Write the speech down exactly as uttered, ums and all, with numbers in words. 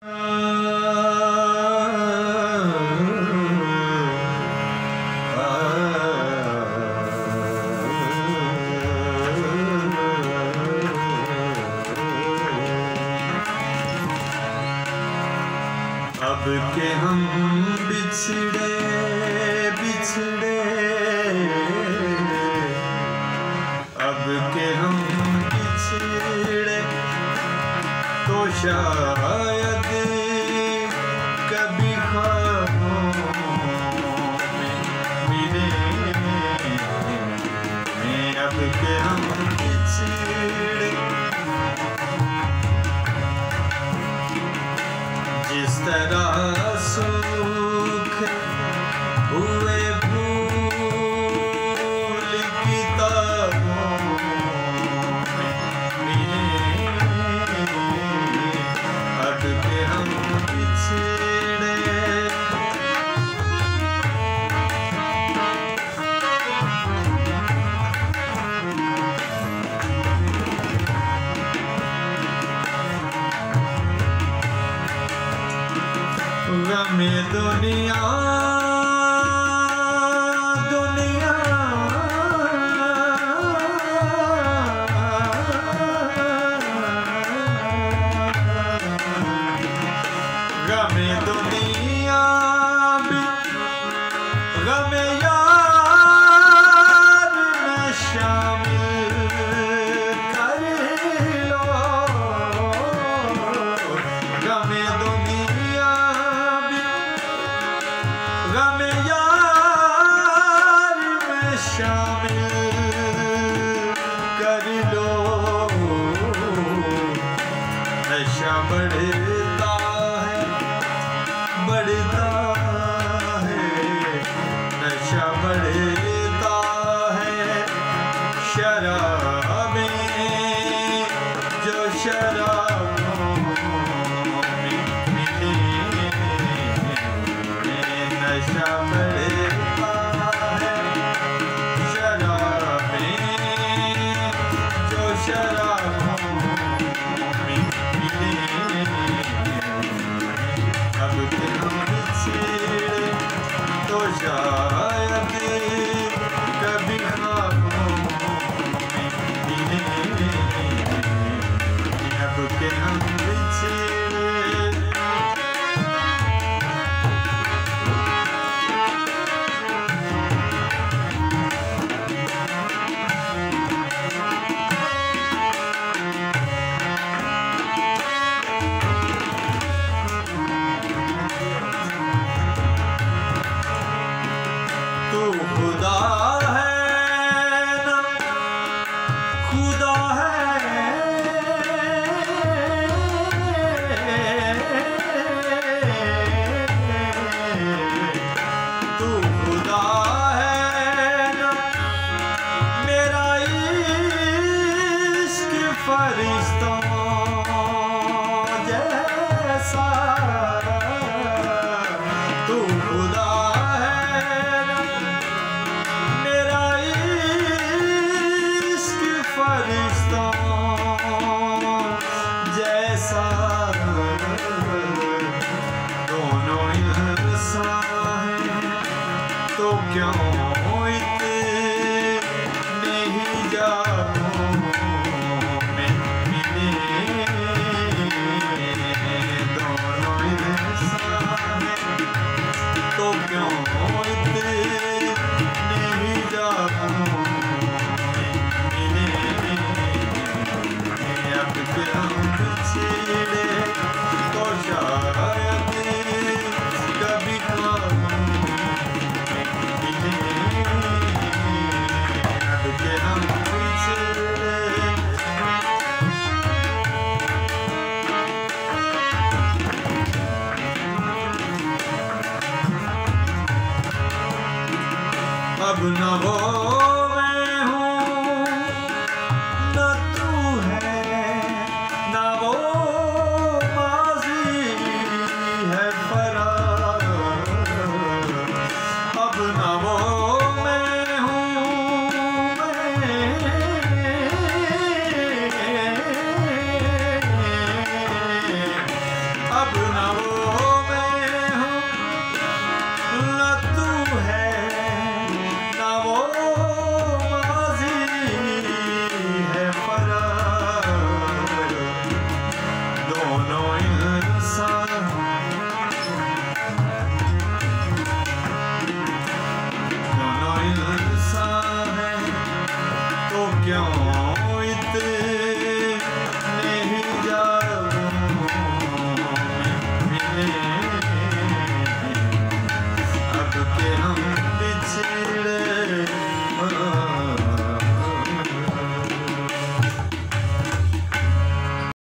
अब के हम बिछड़े बिछड़े, अब के हम बिछड़े तो शायद कभी ख्वाबों में मिले। अब के हम बिछड़े, जिस तरह सुख हुए भूल किताबों में मिले। अब के हम बिछड़े, गमे दुनिया दुनिया गमे दुनिया भी गमे यार में शामिल कर लो। गमे दुनिया गम यार में शामिल कर लो। नशा बढ़ता है बढ़ता है, नशा बढ़ता है शराबें जो शराबों में मिले। नशा बढ़ता है शराबें जो शराबों में मिले। अब के हम बिछड़े तो शायद कभी ख्वाबों में मिले। अब के हम बिछड़े, तू खुदा है ना खुदा है, तू खुदा है ना मेरा इश्क फरिश्तों जैसा। तू खुदा फरिश्तों जैसा, दोनों इंसान हैं तो क्यों इतने ही जामों में मिले। दोनों इंसान हैं तो क्यों इतने ही जामों बिछड़े तो शायद कभी ख्वाबों में मिले। अब के हम बिछड़े, अब न वो मैं हूँ न तू है, न वो माज़ी है फरार। अब न वो मैं हूँ मैं, अब न वो